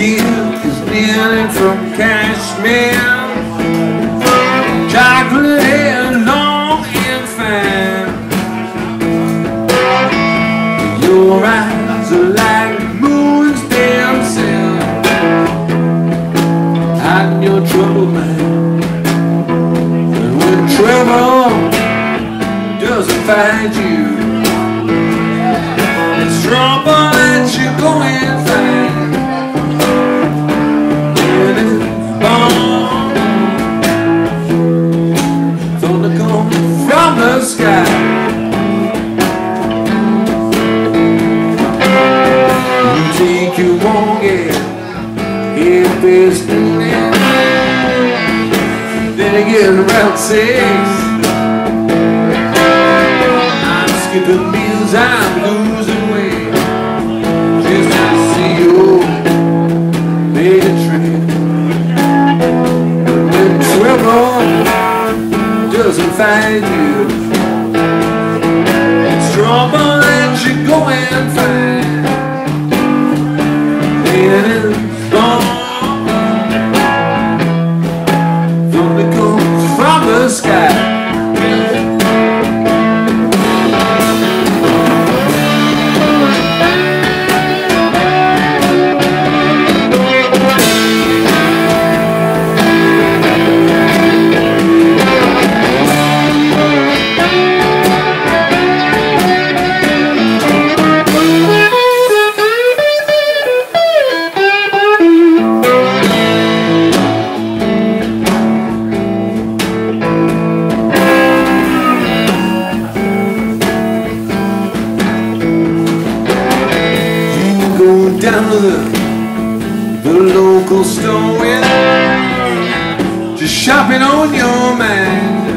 gift is kneeling from cashmere, chocolate hair, long and fine. Your eyes are like moons dancing, hiding your trouble, man. And when trouble doesn't find you, it's trouble that you're going to find. When it's born, thunder comes from the sky. Think you won't get hit this minute, then again around 6, I'm skipping meals, I'm losing weight, just to see you make a trip. When trouble doesn't find you, it's trouble that you go and find. It is gone, thunder comes from the sky. Down to the local store with just shopping on your mind.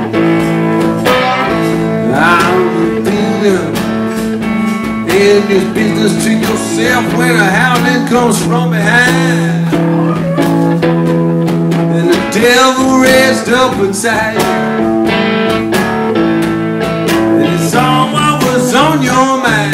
I'm thinking in this business to yourself when a howling comes from behind, and the devil rests up inside you, and it's all what was on your mind.